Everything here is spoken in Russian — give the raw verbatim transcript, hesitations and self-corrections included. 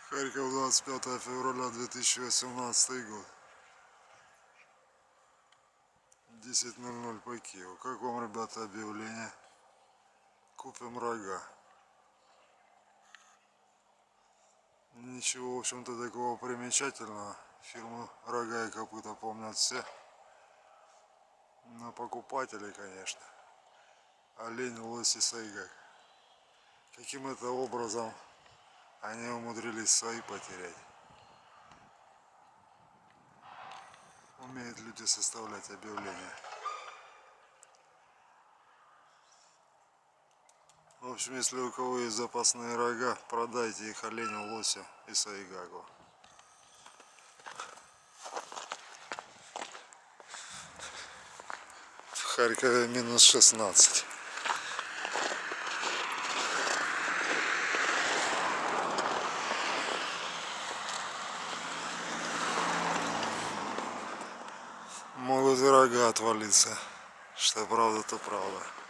Харьков, двадцать пятое февраля две тысячи восемнадцатый год. десять ноль ноль по Киеву. Как вам, ребята, объявление? Купим рога. Ничего, в общем-то, такого примечательного. Фирму Рога и Копыта помнят все. Но покупатели, конечно. Олень, лось и сайгак. Каким это образом они умудрились свои потерять? Умеют люди составлять объявления. В общем, если у кого есть запасные рога, продайте их оленю, лосю и сайгагу. В Харькове минус шестнадцать. Могут и рога отвалиться. Что правда, то правда.